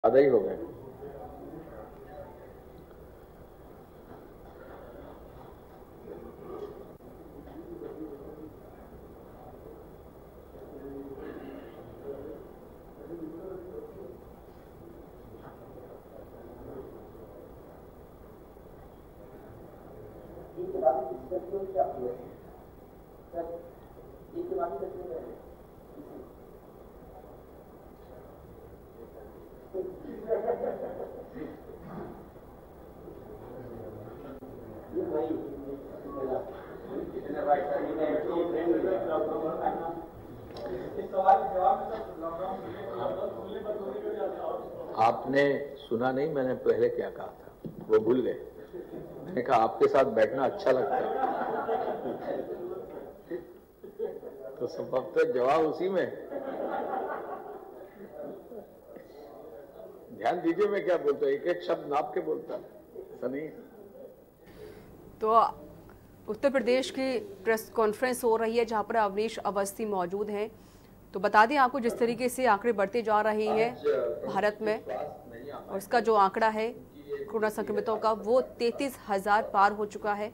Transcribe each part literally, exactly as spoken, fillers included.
ज्यादा ही हो गए। आपने सुना नहीं, मैंने पहले क्या कहा था, वो भूल गए। मैंने कहा आपके साथ बैठना अच्छा लगता है, तो संभवतः जवाब उसी में। ध्यान दीजिए मैं क्या बोलता हूँ, एक एक शब्द नाप के बोलता हूँ, ऐसा नहीं। तो उत्तर प्रदेश की प्रेस कॉन्फ्रेंस हो रही है जहां पर अवनीश अवस्थी मौजूद हैं। तो बता दें आपको, जिस तरीके से आंकड़े बढ़ते जा रहे हैं भारत में, और इसका जो आंकड़ा है कोरोना संक्रमितों का वो तैंतीस हजार पार हो चुका है।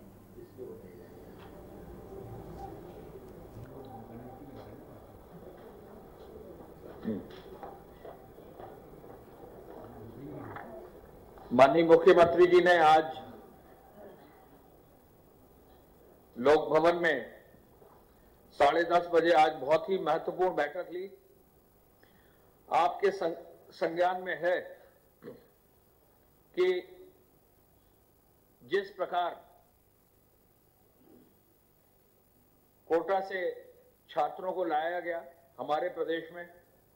माननीय मुख्यमंत्री जी ने आज लोक भवन में साढ़े दस बजे आज बहुत ही महत्वपूर्ण बैठक ली। आपके संज्ञान में है कि जिस प्रकार कोटा से छात्रों को लाया गया हमारे प्रदेश में,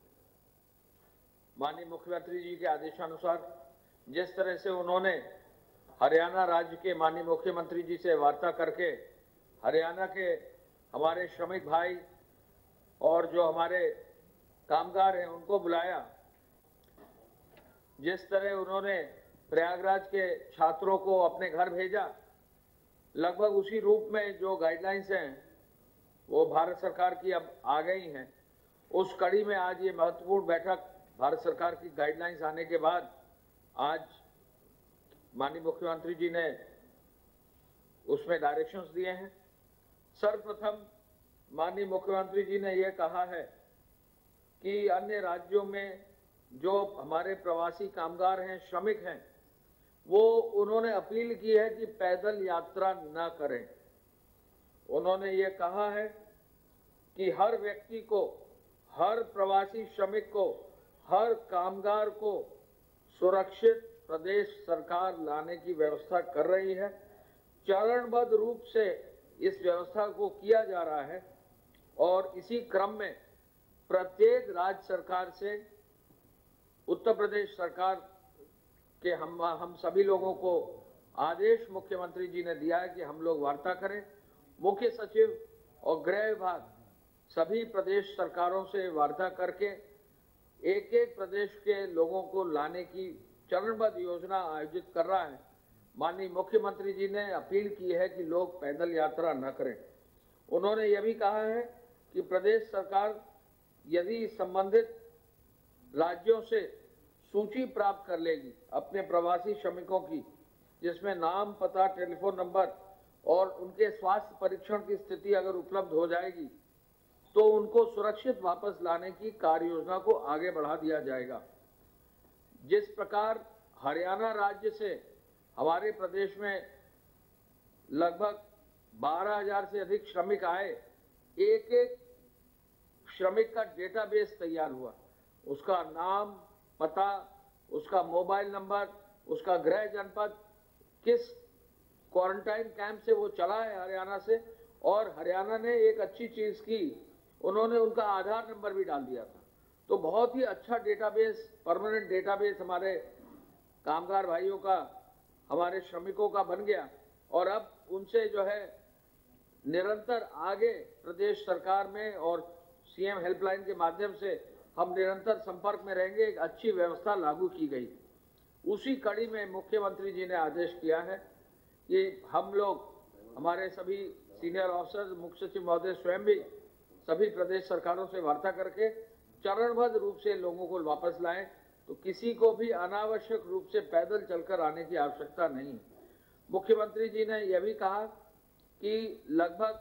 माननीय मुख्यमंत्री जी के आदेशानुसार जिस तरह से उन्होंने हरियाणा राज्य के माननीय मुख्यमंत्री जी से वार्ता करके हरियाणा के हमारे श्रमिक भाई और जो हमारे कामगार हैं उनको बुलाया, जिस तरह उन्होंने प्रयागराज के छात्रों को अपने घर भेजा, लगभग उसी रूप में जो गाइडलाइंस हैं वो भारत सरकार की अब आ गई हैं। उस कड़ी में आज ये महत्वपूर्ण बैठक, भारत सरकार की गाइडलाइंस आने के बाद आज माननीय मुख्यमंत्री जी ने उसमें डायरेक्शंस दिए हैं। सर्वप्रथम माननीय मुख्यमंत्री जी ने यह कहा है कि अन्य राज्यों में जो हमारे प्रवासी कामगार हैं, श्रमिक हैं, वो उन्होंने अपील की है कि पैदल यात्रा न करें। उन्होंने ये कहा है कि हर व्यक्ति को, हर प्रवासी श्रमिक को, हर कामगार को सुरक्षित प्रदेश सरकार लाने की व्यवस्था कर रही है। चरणबद्ध रूप से इस व्यवस्था को किया जा रहा है और इसी क्रम में प्रत्येक राज्य सरकार से उत्तर प्रदेश सरकार के हम हम सभी लोगों को आदेश मुख्यमंत्री जी ने दिया है कि हम लोग वार्ता करें। मुख्य सचिव और गृह विभाग सभी प्रदेश सरकारों से वार्ता करके एक एक प्रदेश के लोगों को लाने की चरणबद्ध योजना आयोजित कर रहा है। माननीय मुख्यमंत्री जी ने अपील की है कि लोग पैदल यात्रा न करें। उन्होंने यह भी कहा है कि प्रदेश सरकार यदि संबंधित राज्यों से सूची प्राप्त कर लेगी अपने प्रवासी श्रमिकों की, जिसमें नाम, पता, टेलीफोन नंबर और उनके स्वास्थ्य परीक्षण की स्थिति अगर उपलब्ध हो जाएगी तो उनको सुरक्षित वापस लाने की कार्य योजना को आगे बढ़ा दिया जाएगा। जिस प्रकार हरियाणा राज्य से हमारे प्रदेश में लगभग बारह हजार से अधिक श्रमिक आए, एक एक श्रमिक का डेटाबेस तैयार हुआ, उसका नाम, पता, उसका मोबाइल नंबर, उसका गृह जनपद, किस क्वारंटाइन कैंप से वो चला है हरियाणा से, और हरियाणा ने एक अच्छी चीज की, उन्होंने उनका आधार नंबर भी डाल दिया था। तो बहुत ही अच्छा डेटाबेस, परमानेंट डेटाबेस हमारे कामगार भाइयों का, हमारे श्रमिकों का बन गया और अब उनसे जो है निरंतर आगे प्रदेश सरकार में और सीएम हेल्पलाइन के माध्यम से हम निरंतर संपर्क में रहेंगे। एक अच्छी व्यवस्था लागू की गई। उसी कड़ी में मुख्यमंत्री जी ने आदेश किया है कि हम लोग, हमारे सभी सीनियर ऑफिसर्स, मुख्य सचिव महोदय स्वयं भी सभी प्रदेश सरकारों से वार्ता करके चरणबद्ध रूप से लोगों को वापस लाएं। तो किसी को भी अनावश्यक रूप से पैदल चलकर आने की आवश्यकता नहीं। मुख्यमंत्री जी ने यह भी कहा कि लगभग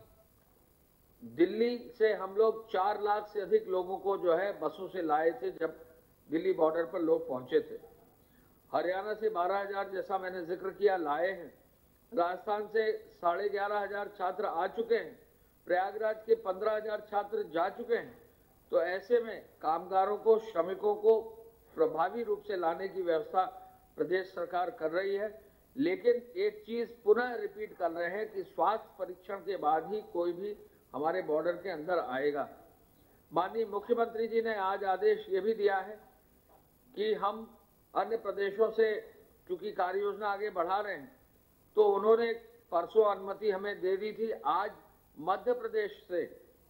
दिल्ली से हम लोग चार लाख से अधिक लोगों को जो है बसों से लाए थे जब दिल्ली बॉर्डर पर लोग पहुंचे थे। हरियाणा से बारह हजार जैसा मैंने जिक्र किया लाए हैं। राजस्थान से साढ़े ग्यारह हजार छात्र आ चुके हैं। प्रयागराज के पंद्रह हजार छात्र जा चुके हैं। तो ऐसे में कामगारों को, श्रमिकों को प्रभावी रूप से लाने की व्यवस्था प्रदेश सरकार कर रही है। लेकिन एक चीज पुनः रिपीट कर रहे हैं कि स्वास्थ्य परीक्षण के बाद ही कोई भी हमारे बॉर्डर के अंदर आएगा। माननीय मुख्यमंत्री जी ने आज आदेश ये भी दिया है कि हम अन्य प्रदेशों से चूंकि कार्य योजना आगे बढ़ा रहे हैं, तो उन्होंने परसों अनुमति हमें दे दी थी। आज मध्य प्रदेश से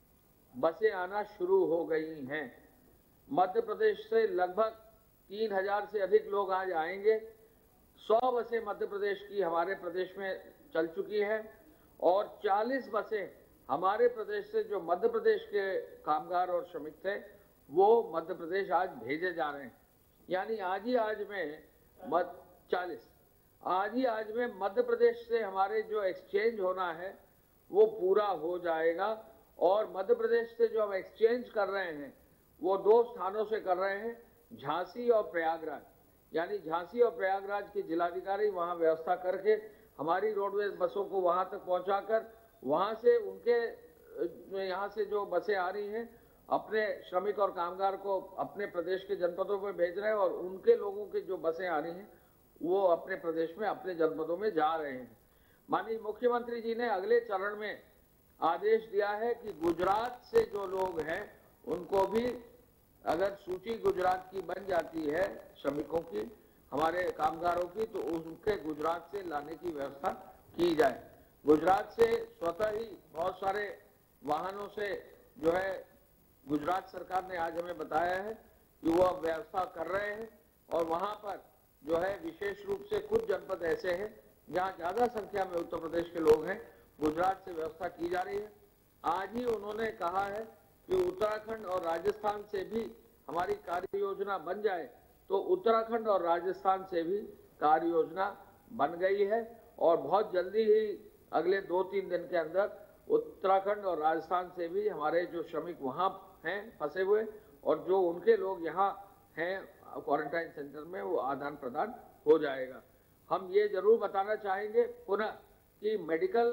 बसें आना शुरू हो गई हैं। मध्य प्रदेश से लगभग तीन हजार से अधिक लोग आज आएंगे। सौ बसें मध्य प्रदेश की हमारे प्रदेश में चल चुकी हैं और चालीस बसें हमारे प्रदेश से जो मध्य प्रदेश के कामगार और श्रमिक थे वो मध्य प्रदेश आज भेजे जा रहे हैं। यानी आज ही आज में मध्य चालीस आज ही आज में मध्य प्रदेश से हमारे जो एक्सचेंज होना है वो पूरा हो जाएगा। और मध्य प्रदेश से जो हम एक्सचेंज कर रहे हैं वो दो स्थानों से कर रहे हैं, झांसी और प्रयागराज। यानी झांसी और प्रयागराज के जिलाधिकारी वहां व्यवस्था करके हमारी रोडवेज बसों को वहां तक पहुंचाकर वहां से उनके यहाँ से जो बसें आ रही हैं अपने श्रमिक और कामगार को अपने प्रदेश के जनपदों में भेज रहे हैं और उनके लोगों की जो बसें आ रही हैं वो अपने प्रदेश में अपने जनपदों में जा रहे हैं। माननीय मुख्यमंत्री जी ने अगले चरण में आदेश दिया है कि गुजरात से जो लोग हैं उनको भी अगर सूची गुजरात की बन जाती है श्रमिकों की, हमारे कामगारों की, तो उनके गुजरात से लाने की व्यवस्था की जाए। गुजरात से स्वतः ही बहुत सारे वाहनों से जो है गुजरात सरकार ने आज हमें बताया है कि वो अब व्यवस्था कर रहे हैं और वहां पर जो है विशेष रूप से कुछ जनपद ऐसे हैं जहां ज्यादा संख्या में उत्तर प्रदेश के लोग हैं, गुजरात से व्यवस्था की जा रही है। आज ही उन्होंने कहा है कि उत्तराखंड और राजस्थान से भी हमारी कार्य योजना बन जाए, तो उत्तराखंड और राजस्थान से भी कार्य योजना बन गई है और बहुत जल्दी ही अगले दो तीन दिन के अंदर उत्तराखंड और राजस्थान से भी हमारे जो श्रमिक वहां हैं फंसे हुए और जो उनके लोग यहाँ हैं क्वारंटाइन सेंटर में, वो आदान प्रदान हो जाएगा। हम ये जरूर बताना चाहेंगे पुनः कि मेडिकल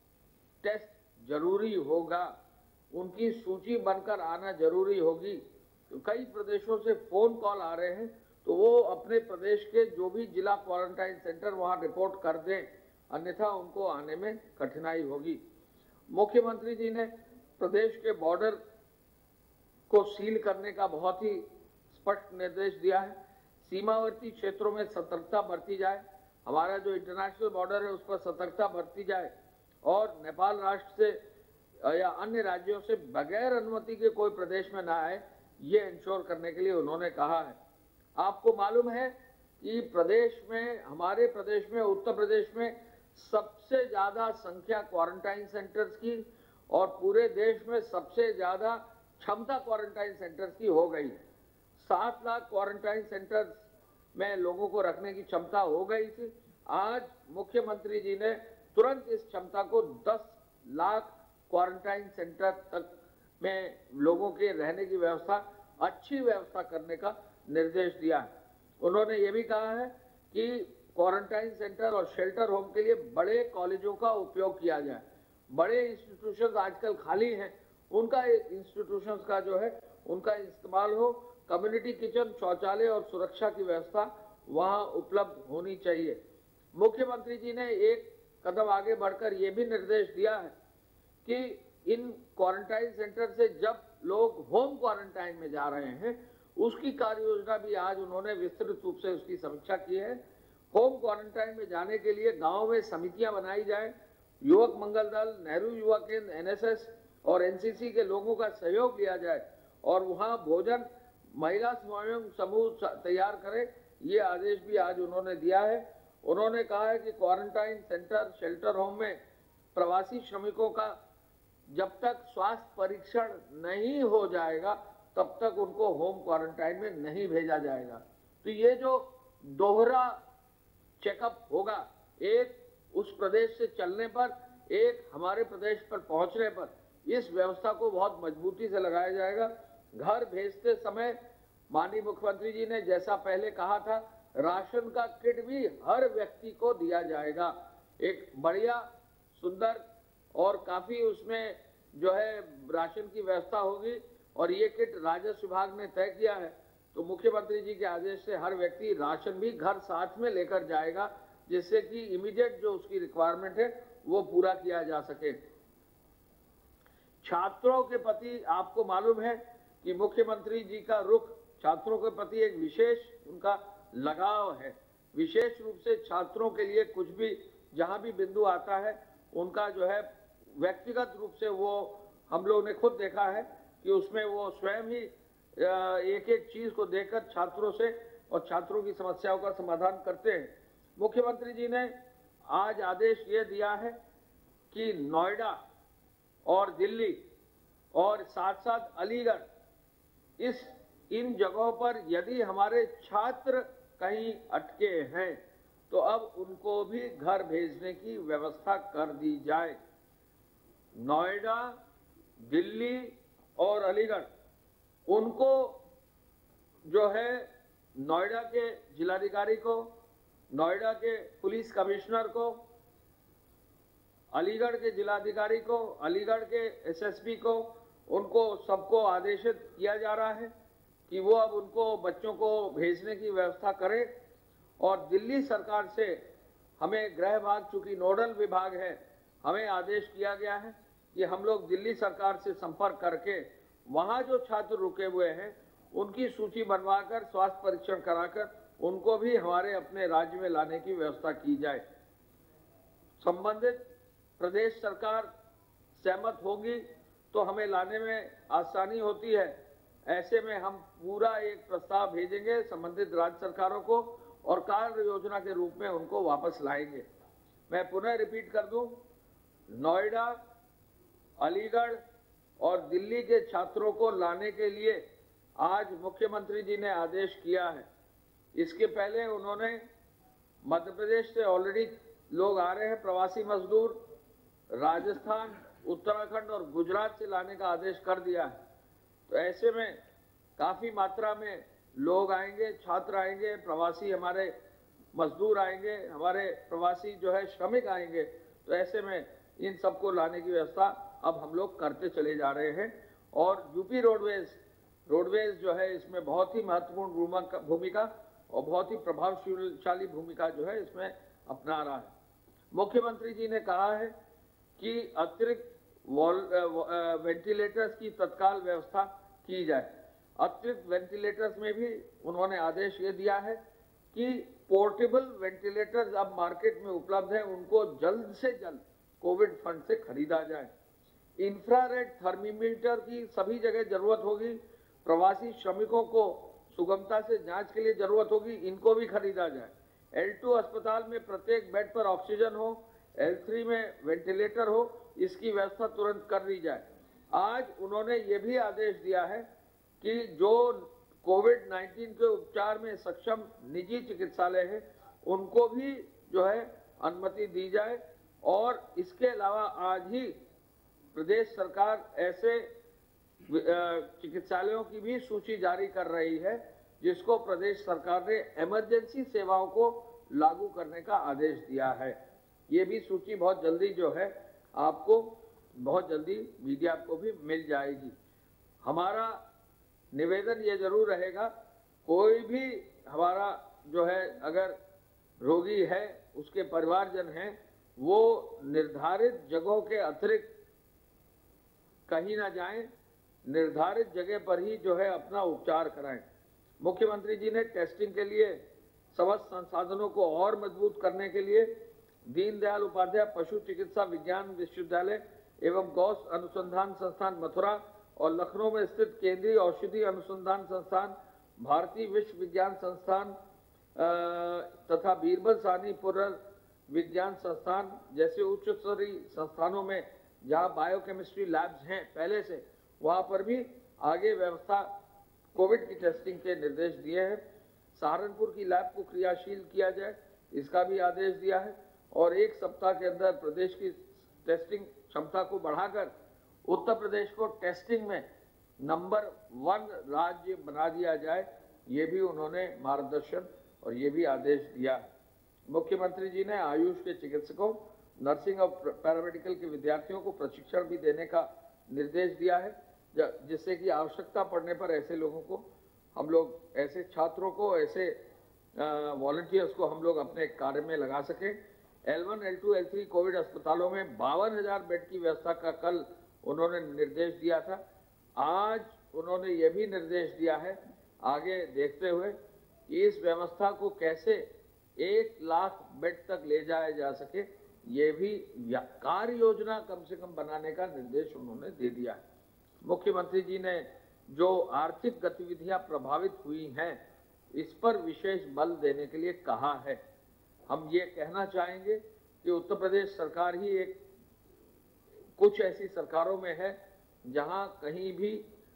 टेस्ट जरूरी होगा, उनकी सूची बनकर आना जरूरी होगी। तो कई प्रदेशों से फोन कॉल आ रहे हैं, तो वो अपने प्रदेश के जो भी जिला क्वारंटाइन सेंटर वहां रिपोर्ट कर दें, अन्यथा उनको आने में कठिनाई होगी। मुख्यमंत्री जी ने प्रदेश के बॉर्डर को सील करने का बहुत ही स्पष्ट निर्देश दिया है। सीमावर्ती क्षेत्रों में सतर्कता बरती जाए, हमारा जो इंटरनेशनल बॉर्डर है उस पर सतर्कता बरती जाए और नेपाल राष्ट्र से या अन्य राज्यों से बगैर अनुमति के कोई प्रदेश में ना आए, ये इंश्योर करने के लिए उन्होंने कहा है। आपको मालूम है कि प्रदेश में, हमारे प्रदेश में, उत्तर प्रदेश में सबसे ज्यादा संख्या क्वारंटाइन सेंटर्स की और पूरे देश में सबसे ज्यादा क्षमता क्वारंटाइन सेंटर्स की हो गई है। सात लाख क्वारंटाइन सेंटर्स में लोगों को रखने की क्षमता हो गई थी। आज मुख्यमंत्री जी ने तुरंत इस क्षमता को दस लाख क्वारंटाइन सेंटर तक में लोगों के रहने की व्यवस्था, अच्छी व्यवस्था करने का निर्देश दिया है। उन्होंने ये भी कहा है कि क्वारंटाइन सेंटर और शेल्टर होम के लिए बड़े कॉलेजों का उपयोग किया जाए। बड़े इंस्टीट्यूशंस आजकल खाली हैं, उनका इंस्टीट्यूशंस का जो है उनका इस्तेमाल हो। कम्युनिटी किचन, शौचालय और सुरक्षा की व्यवस्था वहां उपलब्ध होनी चाहिए। मुख्यमंत्री जी ने एक कदम आगे बढ़कर यह भी निर्देश दिया है कि इन क्वारंटाइन सेंटर से जब लोग होम क्वारंटाइन में जा रहे हैं उसकी कार्य योजना भी आज उन्होंने विस्तृत रूप से उसकी समीक्षा की है। होम क्वारंटाइन में जाने के लिए गांव में समितियां बनाई जाए, युवक मंगल दल, नेहरू युवा केंद्र, एनएसएस और एनसीसी के लोगों का सहयोग लिया जाए और वहां भोजन महिला स्वयं समूह तैयार करे, ये आदेश भी आज उन्होंने दिया है। उन्होंने कहा है कि क्वारंटाइन सेंटर, शेल्टर होम में प्रवासी श्रमिकों का जब तक स्वास्थ्य परीक्षण नहीं हो जाएगा तब तक उनको होम क्वारंटाइन में नहीं भेजा जाएगा। तो ये जो दोहरा चेकअप होगा, एक उस प्रदेश से चलने पर, एक हमारे प्रदेश पर पहुंचने पर, इस व्यवस्था को बहुत मजबूती से लगाया जाएगा। घर भेजते समय माननीय मुख्यमंत्री जी ने जैसा पहले कहा था, राशन का किट भी हर व्यक्ति को दिया जाएगा। एक बढ़िया सुंदर और काफी उसमें जो है राशन की व्यवस्था होगी और ये किट राजस्व विभाग ने तय किया है, तो मुख्यमंत्री जी के आदेश से हर व्यक्ति राशन भी घर साथ में लेकर जाएगा, जिससे कि इमीडिएट जो उसकी रिक्वायरमेंट है वो पूरा किया जा सके। छात्रों के प्रति आपको मालूम है कि मुख्यमंत्री जी का रुख छात्रों के प्रति एक विशेष उनका लगाव है। विशेष रूप से छात्रों के लिए कुछ भी जहां भी बिंदु आता है, उनका जो है व्यक्तिगत रूप से वो हम लोगों ने खुद देखा है कि उसमें वो स्वयं ही एक एक चीज को देखकर छात्रों से और छात्रों की समस्याओं का समाधान करते हैं। मुख्यमंत्री जी ने आज आदेश ये दिया है कि नोएडा और दिल्ली और साथ साथ अलीगढ़, इस इन जगहों पर यदि हमारे छात्र कहीं अटके हैं तो अब उनको भी घर भेजने की व्यवस्था कर दी जाए। नोएडा, दिल्ली और अलीगढ़, उनको जो है नोएडा के जिलाधिकारी को, नोएडा के पुलिस कमिश्नर को, अलीगढ़ के जिलाधिकारी को, अलीगढ़ के एसएसपी को, उनको सबको आदेशित किया जा रहा है कि वो अब उनको बच्चों को भेजने की व्यवस्था करें। और दिल्ली सरकार से हमें गृह विभाग चूंकि नोडल विभाग है, हमें आदेश किया गया है कि हम लोग दिल्ली सरकार से संपर्क करके वहां जो छात्र रुके हुए हैं उनकी सूची बनवाकर स्वास्थ्य परीक्षण कराकर उनको भी हमारे अपने राज्य में लाने की व्यवस्था की जाए। संबंधित प्रदेश सरकार सहमत होगी तो हमें लाने में आसानी होती है। ऐसे में हम पूरा एक प्रस्ताव भेजेंगे संबंधित राज्य सरकारों को और कार्य योजना के रूप में उनको वापस लाएंगे। मैं पुनः रिपीट कर दूं, नोएडा, अलीगढ़ और दिल्ली के छात्रों को लाने के लिए आज मुख्यमंत्री जी ने आदेश किया है। इसके पहले उन्होंने मध्य प्रदेश से ऑलरेडी लोग आ रहे हैं, प्रवासी मजदूर, राजस्थान, उत्तराखंड और गुजरात से लाने का आदेश कर दिया है। तो ऐसे में काफी मात्रा में लोग आएंगे, छात्र आएंगे, प्रवासी हमारे मजदूर आएंगे, हमारे प्रवासी जो है श्रमिक आएंगे। तो ऐसे में इन सबको लाने की व्यवस्था अब हम लोग करते चले जा रहे हैं। और यूपी रोडवेज रोडवेज जो है इसमें बहुत ही महत्वपूर्ण भूमिका और बहुत ही प्रभावशाली भूमिका जो है इसमें अपना रहा है। मुख्यमंत्री जी ने कहा है कि अतिरिक्त वेंटिलेटर्स की तत्काल व्यवस्था की जाए। अतिरिक्त वेंटिलेटर्स में भी उन्होंने आदेश ये दिया है कि पोर्टेबल वेंटिलेटर्स अब मार्केट में उपलब्ध हैं, उनको जल्द से जल्द कोविड फंड से खरीदा जाए। इंफ्रारेड थर्मीमीटर की सभी जगह जरूरत होगी। प्रवासी श्रमिकों को सुगमता से जांच के लिए जरूरत होगी, इनको भी खरीदा जाए। एल टू अस्पताल में प्रत्येक बेड पर ऑक्सीजन हो, एल थ्री में वेंटिलेटर हो, इसकी व्यवस्था तुरंत कर दी जाए। आज उन्होंने ये भी आदेश दिया है कि जो कोविड नाइन्टीन के उपचार में सक्षम निजी चिकित्सालय है उनको भी जो है अनुमति दी जाए। और इसके अलावा आज ही प्रदेश सरकार ऐसे चिकित्सालयों की भी सूची जारी कर रही है जिसको प्रदेश सरकार ने इमरजेंसी सेवाओं को लागू करने का आदेश दिया है। ये भी सूची बहुत जल्दी जो है आपको बहुत जल्दी मीडिया को भी मिल जाएगी। हमारा निवेदन ये जरूर रहेगा, कोई भी हमारा जो है अगर रोगी है उसके परिवारजन हैं वो निर्धारित जगहों के अतिरिक्त कहीं ना जाएं, निर्धारित जगह पर ही जो है अपना उपचार कराएं। मुख्यमंत्री जी ने टेस्टिंग के लिए समस्त संसाधनों को और मजबूत करने के लिए दीनदयाल उपाध्याय पशु चिकित्सा विज्ञान विश्वविद्यालय एवं गौ अनुसंधान संस्थान मथुरा और लखनऊ में स्थित केंद्रीय औषधि अनुसंधान संस्थान, भारतीय विश्व विज्ञान संस्थान तथा बीरबल साहनी पुनर्विज्ञान संस्थान जैसे उच्च स्तरीय संस्थानों में जहां बायोकेमिस्ट्री लैब्स हैं पहले से, वहां पर भी आगे व्यवस्था कोविड की टेस्टिंग के निर्देश दिए हैं। सहारनपुर की लैब को क्रियाशील किया जाए, इसका भी आदेश दिया है। और एक सप्ताह के अंदर प्रदेश की टेस्टिंग क्षमता को बढ़ाकर उत्तर प्रदेश को टेस्टिंग में नंबर वन राज्य बना दिया जाए, ये भी उन्होंने मार्गदर्शन और ये भी आदेश दिया है। मुख्यमंत्री जी ने आयुष के चिकित्सकों, नर्सिंग और पैरामेडिकल के विद्यार्थियों को प्रशिक्षण भी देने का निर्देश दिया है, जिससे कि आवश्यकता पड़ने पर ऐसे लोगों को हम लोग, ऐसे छात्रों को, ऐसे वॉलंटियर्स को हम लोग अपने कार्य में लगा सकें। L one, L two, L three Covid अस्पतालों में बावन हजार बेड की व्यवस्था का कल उन्होंने निर्देश दिया था। आज उन्होंने ये भी निर्देश दिया है, आगे देखते हुए, कि इस व्यवस्था को कैसे एक लाख बेड तक ले जाया जा सके, ये भी कार्य योजना कम से कम बनाने का निर्देश उन्होंने दे दिया है। मुख्यमंत्री जी ने जो आर्थिक गतिविधियां प्रभावित हुई हैं, इस पर विशेष बल देने के लिए कहा है। हम ये कहना चाहेंगे कि उत्तर प्रदेश सरकार ही एक कुछ ऐसी सरकारों में है जहां कहीं भी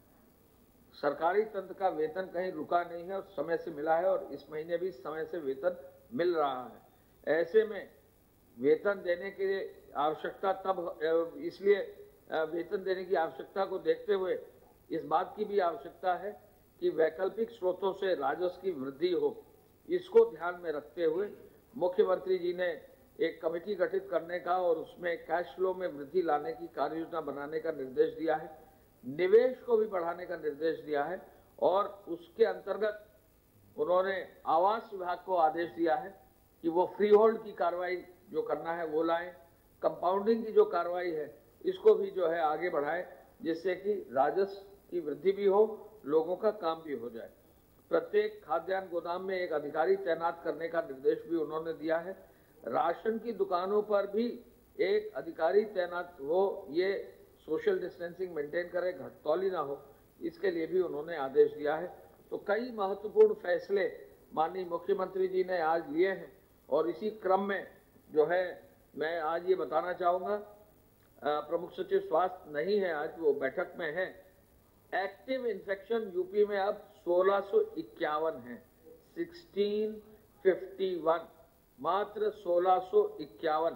सरकारी तंत्र का वेतन कहीं रुका नहीं है और समय से मिला है, और इस महीने भी समय से वेतन मिल रहा है। ऐसे में वेतन देने के लिए आवश्यकता तब इसलिए वेतन देने की आवश्यकता को देखते हुए इस बात की भी आवश्यकता है कि वैकल्पिक स्रोतों से राजस्व की वृद्धि हो। इसको ध्यान में रखते हुए मुख्यमंत्री जी ने एक कमेटी गठित करने का और उसमें कैश फ्लो में वृद्धि लाने की कार्य योजना बनाने का निर्देश दिया है। निवेश को भी बढ़ाने का निर्देश दिया है और उसके अंतर्गत उन्होंने आवास विभाग को आदेश दिया है कि वो फ्री होल्ड की कार्रवाई जो करना है वो लाएं, कंपाउंडिंग की जो कार्रवाई है इसको भी जो है आगे बढ़ाएं, जिससे कि राजस्व की वृद्धि भी हो, लोगों का काम भी हो जाए। प्रत्येक खाद्यान्न गोदाम में एक अधिकारी तैनात करने का निर्देश भी उन्होंने दिया है। राशन की दुकानों पर भी एक अधिकारी तैनात हो, ये सोशल डिस्टेंसिंग मेंटेन करे, घटतौली ना हो, इसके लिए भी उन्होंने आदेश दिया है। तो कई महत्वपूर्ण फैसले माननीय मुख्यमंत्री जी ने आज लिए हैं और इसी क्रम में जो है मैं आज ये बताना चाहूँगा, प्रमुख सचिव स्वास्थ्य नहीं है आज, वो बैठक में है। एक्टिव इन्फेक्शन यूपी में अब सोलह सौ इक्यावन है, सोलह सौ इक्यावन, मात्र सोलह सौ इक्यावन।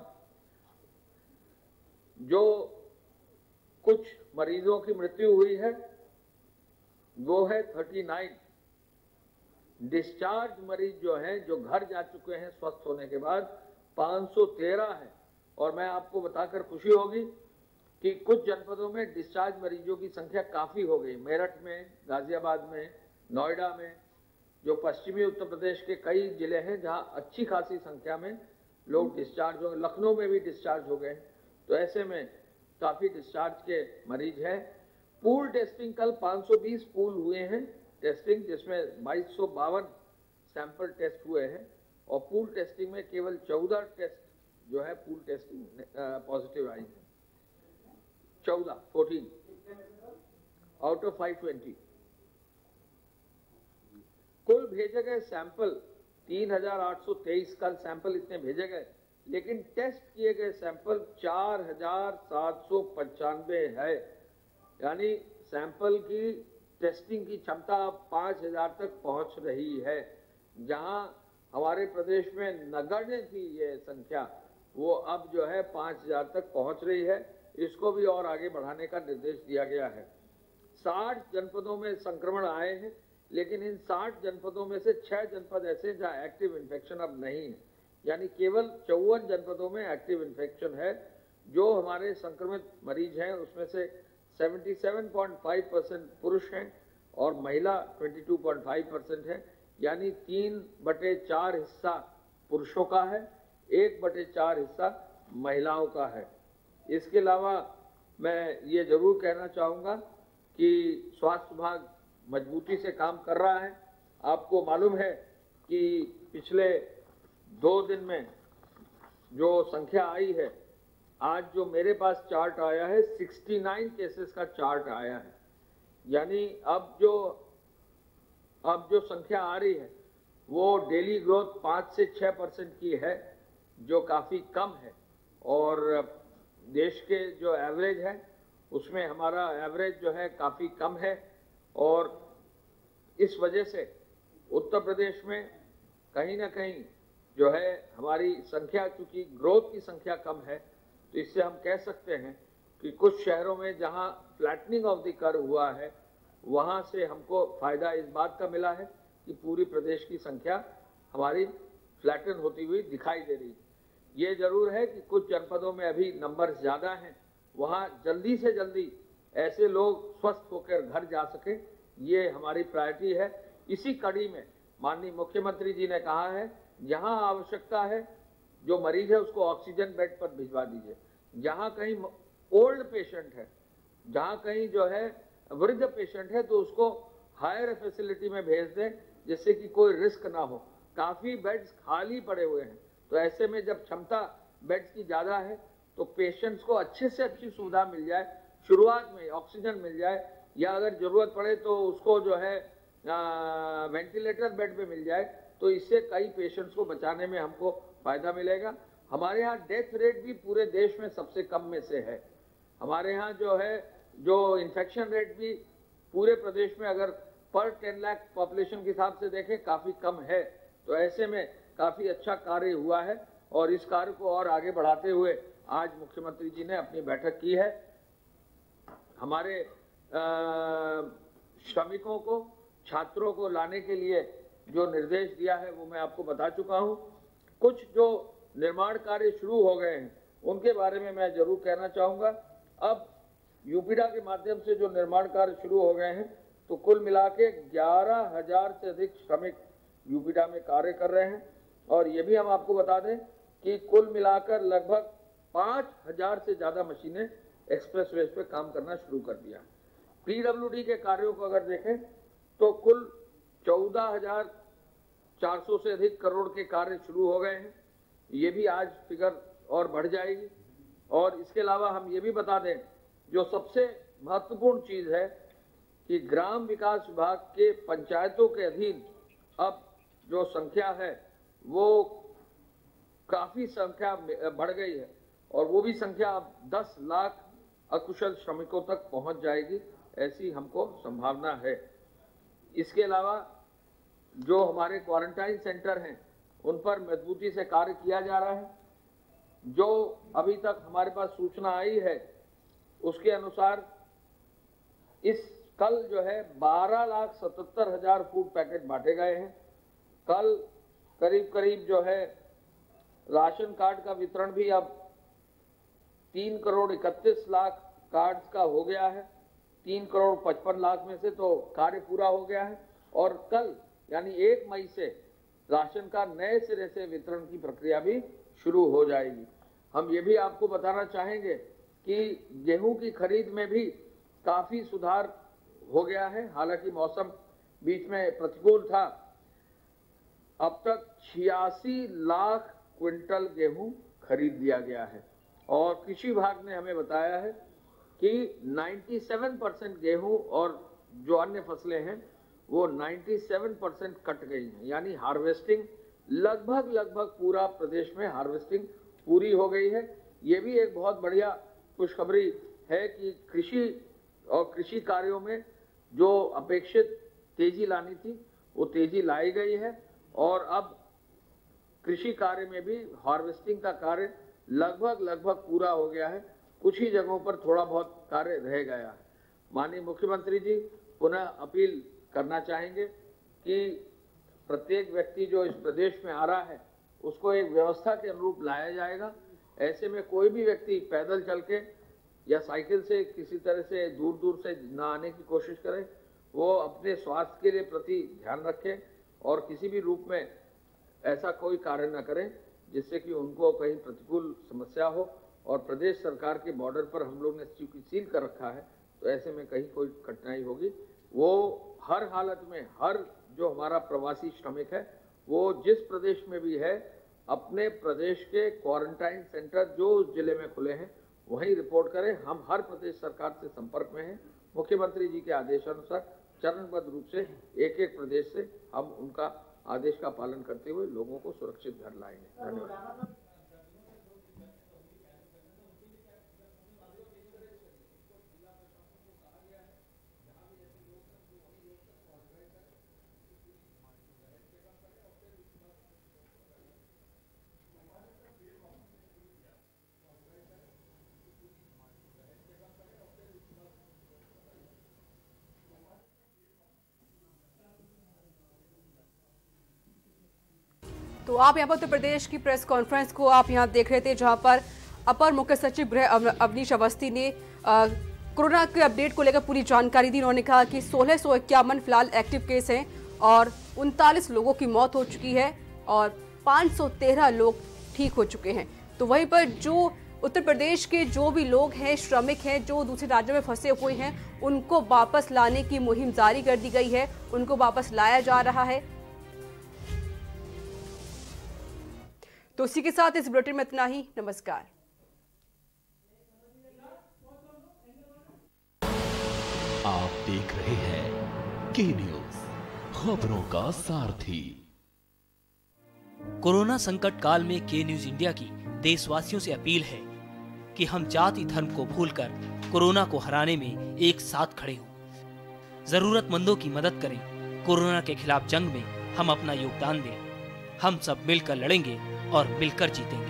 जो कुछ मरीजों की मृत्यु हुई है वो है उनतालीस। डिस्चार्ज मरीज जो हैं, जो घर जा चुके हैं स्वस्थ होने के बाद, पाँच सौ तेरह है। और मैं आपको बताकर खुशी होगी कि कुछ जनपदों में डिस्चार्ज मरीजों की संख्या काफी हो गई। मेरठ में, गाजियाबाद में, नोएडा में, जो पश्चिमी उत्तर प्रदेश के कई जिले हैं जहां अच्छी खासी संख्या में लोग डिस्चार्ज हो गए। लखनऊ में भी डिस्चार्ज हो गए। तो ऐसे में काफी डिस्चार्ज के मरीज हैं। पूल टेस्टिंग कल पाँच सौ बीस पूल हुए हैं टेस्टिंग, जिसमें बाईस सौ बावन सैंपल टेस्ट हुए हैं और पूल टेस्टिंग में केवल चौदह टेस्ट जो है पूल टेस्टिंग पॉजिटिव आई है। चौदह fourteen out of five twenty. कुल भेजे गए सैंपल तीन हजार आठ सौ तेईस कल सैंपल इतने भेजे गए, लेकिन टेस्ट किए गए सैंपल चार हजार सात सौ पंचानवे है। यानी सैंपल की टेस्टिंग की क्षमता अब पाँच हजार तक पहुंच रही है। जहां हमारे प्रदेश में नगण्य थी ये संख्या, वो अब जो है पाँच हजार तक पहुंच रही है। इसको भी और आगे बढ़ाने का निर्देश दिया गया है। साठ जनपदों में संक्रमण आए हैं, लेकिन इन साठ जनपदों में से छह जनपद ऐसे जहां एक्टिव इन्फेक्शन अब नहीं है। यानी केवल चौवन जनपदों में एक्टिव इन्फेक्शन है। जो हमारे संक्रमित मरीज हैं उसमें से सतहत्तर पॉइंट पाँच परसेंट पुरुष हैं और महिला बाईस पॉइंट पाँच परसेंट है। यानी तीन बटे चार हिस्सा पुरुषों का है, एक बटे चार हिस्सा महिलाओं का है। इसके अलावा मैं ये जरूर कहना चाहूँगा कि स्वास्थ्य विभाग मजबूती से काम कर रहा है। आपको मालूम है कि पिछले दो दिन में जो संख्या आई है, आज जो मेरे पास चार्ट आया है उनहत्तर केसेस का चार्ट आया है। यानी अब जो अब जो संख्या आ रही है वो डेली ग्रोथ पाँच से छः परसेंट की है, जो काफ़ी कम है। और देश के जो एवरेज है उसमें हमारा एवरेज जो है काफ़ी कम है। और इस वजह से उत्तर प्रदेश में कहीं ना कहीं जो है हमारी संख्या, चूंकि ग्रोथ की संख्या कम है, तो इससे हम कह सकते हैं कि कुछ शहरों में जहां फ्लैटनिंग ऑफ द कर्व हुआ है, वहां से हमको फायदा इस बात का मिला है कि पूरी प्रदेश की संख्या हमारी फ्लैटन होती हुई दिखाई दे रही है। ये जरूर है कि कुछ जनपदों में अभी नंबर ज्यादा हैं, वहां जल्दी से जल्दी ऐसे लोग स्वस्थ होकर घर जा सके, ये हमारी प्रायोरिटी है। इसी कड़ी में माननीय मुख्यमंत्री जी ने कहा है, जहां आवश्यकता है, जो मरीज है उसको ऑक्सीजन बेड पर भिजवा दीजिए। जहां कहीं ओल्ड पेशेंट है, जहां कहीं जो है वृद्ध पेशेंट है, तो उसको हायर फैसिलिटी में भेज दें, जिससे कि कोई रिस्क ना हो। काफी बेड्स खाली पड़े हुए हैं, तो ऐसे में जब क्षमता बेड्स की ज्यादा है तो पेशेंट्स को अच्छे से अच्छी सुविधा मिल जाए, शुरुआत में ऑक्सीजन मिल जाए, या अगर जरूरत पड़े तो उसको जो है आ, वेंटिलेटर बेड पे मिल जाए, तो इससे कई पेशेंट्स को बचाने में हमको फायदा मिलेगा। हमारे यहाँ डेथ रेट भी पूरे देश में सबसे कम में से है। हमारे यहाँ जो है जो इन्फेक्शन रेट भी पूरे प्रदेश में अगर पर टेन लाख पॉपुलेशन के हिसाब से देखें काफी कम है। तो ऐसे में काफी अच्छा कार्य हुआ है और इस कार्य को और आगे बढ़ाते हुए आज मुख्यमंत्री जी ने अपनी बैठक की है। हमारे श्रमिकों को, छात्रों को लाने के लिए जो निर्देश दिया है वो मैं आपको बता चुका हूं। कुछ जो निर्माण कार्य शुरू हो गए हैं उनके बारे में मैं जरूर कहना चाहूंगा। अब यूपीडा के माध्यम से जो निर्माण कार्य शुरू हो गए हैं, तो कुल मिला के ग्यारह हजार से अधिक श्रमिक यूपीडा में कार्य कर रहे हैं। और ये भी हम आपको बता दें कि कुल मिलाकर लगभग पांच हजार से ज्यादा मशीनें एक्सप्रेसवेज पे काम करना शुरू कर दिया। पीडब्ल्यूडी के कार्यों को अगर देखें तो कुल चौदह हजार चार सौ से अधिक करोड़ के कार्य शुरू हो गए हैं। ये भी आज फिगर और बढ़ जाएगी। और इसके अलावा हम ये भी बता दें, जो सबसे महत्वपूर्ण चीज है कि ग्राम विकास विभाग के पंचायतों के अधीन अब जो संख्या है वो काफी संख्या बढ़ गई है, और वो भी संख्या अब दस लाख अकुशल श्रमिकों तक पहुंच जाएगी, ऐसी हमको संभावना है। इसके अलावा जो हमारे क्वारंटाइन सेंटर हैं उन पर मजबूती से कार्य किया जा रहा है। जो अभी तक हमारे पास सूचना आई है उसके अनुसार इस कल जो है बारह लाख सतहत्तर हजार फूड पैकेट बांटे गए हैं। कल करीब करीब जो है राशन कार्ड का वितरण भी अब तीन करोड़ इकतीस लाख कार्ड्स का हो गया है। तीन करोड़ पचपन लाख में से तो कार्य पूरा हो गया है, और कल यानी एक मई से राशन का नए सिरे से वितरण की प्रक्रिया भी शुरू हो जाएगी। हम ये भी आपको बताना चाहेंगे कि गेहूं की खरीद में भी काफी सुधार हो गया है। हालांकि मौसम बीच में प्रतिकूल था। अब तक छियासी लाख क्विंटल गेहूं खरीद लिया गया है, और कृषि विभाग ने हमें बताया है कि सत्तानवे परसेंट गेहूं और जो अन्य फसलें हैं वो सत्तानवे परसेंट कट गई हैं, यानी हार्वेस्टिंग लगभग लगभग पूरा प्रदेश में हार्वेस्टिंग पूरी हो गई है। ये भी एक बहुत बढ़िया खुशखबरी है कि कृषि और कृषि कार्यों में जो अपेक्षित तेजी लानी थी वो तेजी लाई गई है, और अब कृषि कार्य में भी हार्वेस्टिंग का कार्य लगभग लगभग पूरा हो गया है। कुछ ही जगहों पर थोड़ा बहुत कार्य रह गया है। माननीय मुख्यमंत्री जी पुनः अपील करना चाहेंगे कि प्रत्येक व्यक्ति जो इस प्रदेश में आ रहा है उसको एक व्यवस्था के अनुरूप लाया जाएगा। ऐसे में कोई भी व्यक्ति पैदल चल के या साइकिल से किसी तरह से दूर दूर से ना आने की कोशिश करे। वो अपने स्वास्थ्य के लिए प्रति ध्यान रखें और किसी भी रूप में ऐसा कोई कार्य न करें जिससे कि उनको कहीं प्रतिकूल समस्या हो। और प्रदेश सरकार के बॉर्डर पर हम लोग ने चूंकि सील कर रखा है, तो ऐसे में कहीं कोई कठिनाई होगी। वो हर हालत में हर जो हमारा प्रवासी श्रमिक है वो जिस प्रदेश में भी है अपने प्रदेश के क्वारंटाइन सेंटर जो उस जिले में खुले हैं वहीं रिपोर्ट करें। हम हर प्रदेश सरकार से संपर्क में हैं। मुख्यमंत्री जी के आदेशानुसार चरणबद्ध रूप से एक एक प्रदेश से हम उनका आदेश का पालन करते हुए लोगों को सुरक्षित घर लाएंगे। धन्यवाद। तो आप यहाँ पर उत्तर प्रदेश की प्रेस कॉन्फ्रेंस को आप यहाँ देख रहे थे, जहाँ पर अपर मुख्य सचिव गृह अवनीश अवस्थी ने आ, कोरोना के अपडेट को लेकर पूरी जानकारी दी। उन्होंने कहा कि सोलह सौ इक्यावन फिलहाल एक्टिव केस हैं और उनतालीस लोगों की मौत हो चुकी है और पाँच सौ तेरह लोग ठीक हो चुके हैं। तो वहीं पर जो उत्तर प्रदेश के जो भी लोग हैं, श्रमिक हैं, जो दूसरे राज्यों में फंसे हुए हैं, उनको वापस लाने की मुहिम जारी कर दी गई है, उनको वापस लाया जा रहा है। तो इसी के साथ इस बुलेटिन में इतना ही। नमस्कार। आप देख रहे हैं के न्यूज, खबरों का सारथी। कोरोना संकट काल में के न्यूज इंडिया की देशवासियों से अपील है कि हम जाति धर्म को भूलकर कोरोना को हराने में एक साथ खड़े हों। जरूरतमंदों की मदद करें। कोरोना के खिलाफ जंग में हम अपना योगदान दें। हम सब मिलकर लड़ेंगे और मिलकर जीतेंगे।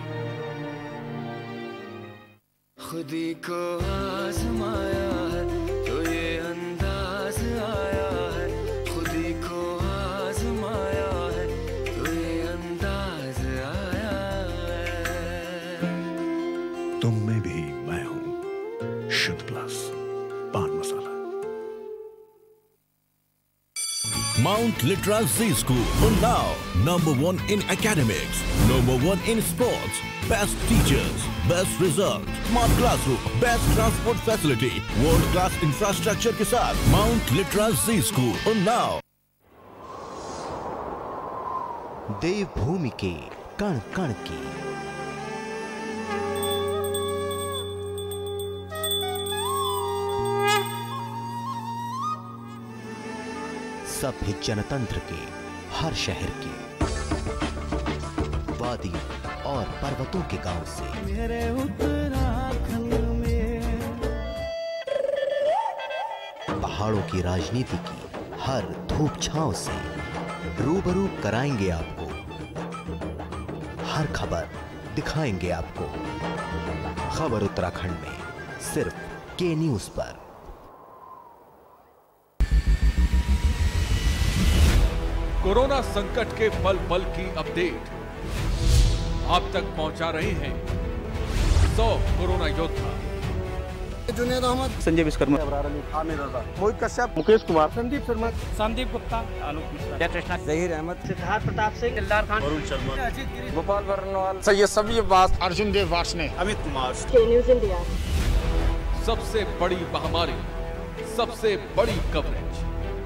खुदी को आजमाया है तो ये अंदाज आया है, खुदी को आजमाया है तो ये अंदाज आया है। तुम में भी मैं हूं, शुद्ध प्लस पान मसाला। Mount Litra Z School, Unnao, number one in academics, number one in sports, best teachers, best result, smart classroom, best transport facility, world class infrastructure के साथ Mount Litra Z School, Unnao। देवभूमि के कण कण की सभ्य जनतंत्र के हर शहर के वादियों और पर्वतों के गांव से मेरे उत्तराखंड में पहाड़ों की राजनीति की हर धूप छांव से रूबरू कराएंगे आपको। हर खबर दिखाएंगे आपको। खबर उत्तराखंड में सिर्फ के न्यूज पर। कोरोना संकट के पल पल की अपडेट आप तक पहुंचा रहे हैं सौ कोरोना योद्धा। जुनेद अहमद, संजय विश्वकर्मा, आमिर रजा, मोहित कश्यप, मुकेश कुमार, संदीप शर्मा, संदीप गुप्ता, आलोक मिश्रा, जयकृष्णा, जहीर अहमद, सिद्धार्थ प्रताप सिंह, दिलदार खान, वरुण शर्मा, गोपाल वर्णवाल, सैयद सभी अब्बास, अर्जुन देव वार्ष्णे, अमित कुमार। के न्यूज इंडिया, सबसे बड़ी महामारी, सबसे बड़ी कवरेज,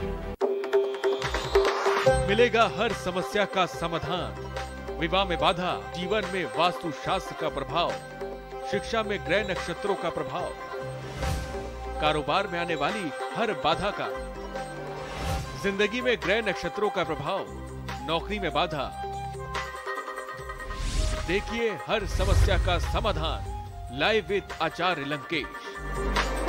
मिलेगा हर समस्या का समाधान। विवाह में बाधा, जीवन में वास्तु शास्त्र का प्रभाव, शिक्षा में ग्रह नक्षत्रों का प्रभाव, कारोबार में आने वाली हर बाधा का, जिंदगी में ग्रह नक्षत्रों का प्रभाव, नौकरी में बाधा। देखिए हर समस्या का समाधान लाइव विद आचार्य लंकेश।